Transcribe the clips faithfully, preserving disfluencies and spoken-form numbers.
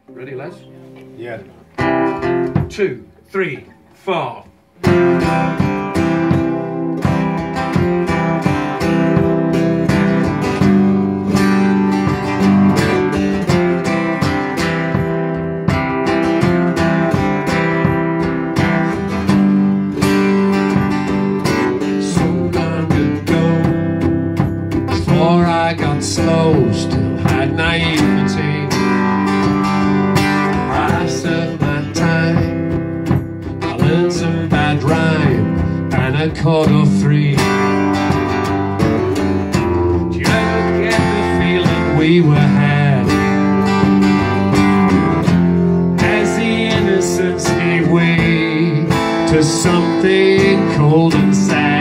Ready, lads? Yeah. Two, three, four. I got slow, still had naivety. I served my time, I learned some bad rhyme and a chord or three. Do you ever get the feeling we were had as the innocence gave way to something cold and sad?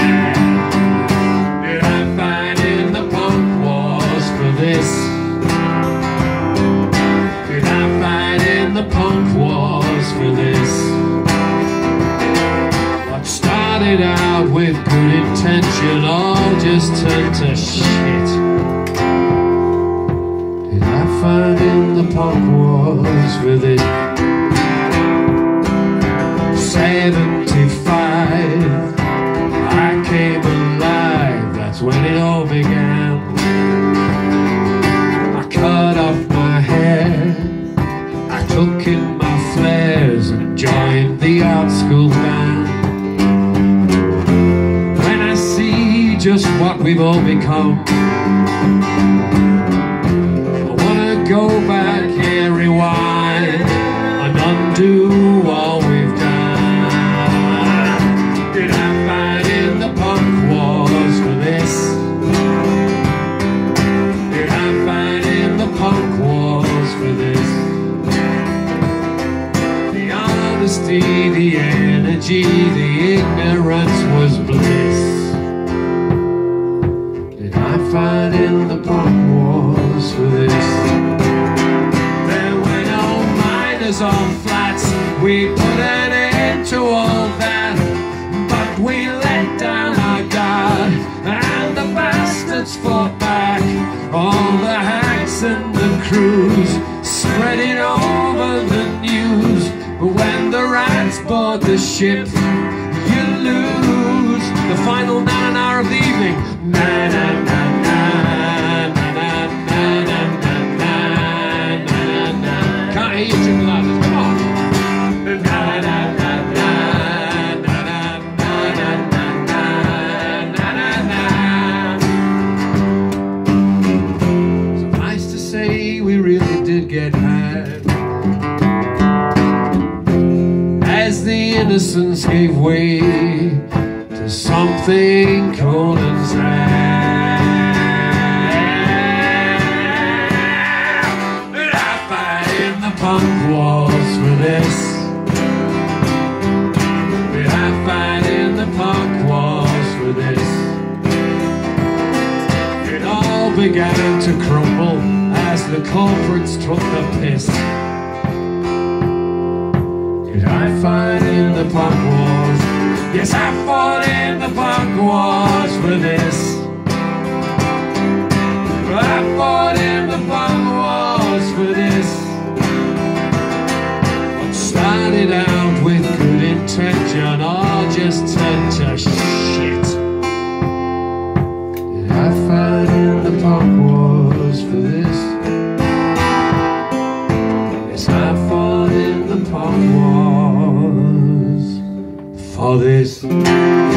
This? Did I fight in the punk wars for this? What started out with good intention all just turned to shit. Did I fight in the punk wars for this? seventy-five, I came alive, that's when it all began. Cut off my hair, I took in my flares and joined the art school band. When I see just what we've all become, I wanna go back and rewind and undo all we've done. Did I fight in the punk wars for this? Punk wars for this? The honesty, the energy, the ignorance was bliss. Did I fight in the punk wars for this? There were no miners on flats, we put an end to all that, but we let down our guard and the bastards fought back. All the hacks and the crews spread it over the news, but when the rats board the ship, you lose. The final na na na of the evening. Na na na na na na na na na na na. Can't hear you too loud. Come on. Na na na na na na na na na na. Suffice to say, we really did get had as the innocence gave way to something cold and sad. Did I fight in the punk wars for this? Did I fight in the punk wars for this? It all began to crumble as the culprits took the piss. Did I fight in the punk wars? Yes, I fought in the punk wars for this. I fought in the punk wars for this. What started out with good intention all just turned to shit. Did I fight in the punk wars for this? Yes, I fought in the punk wars for this.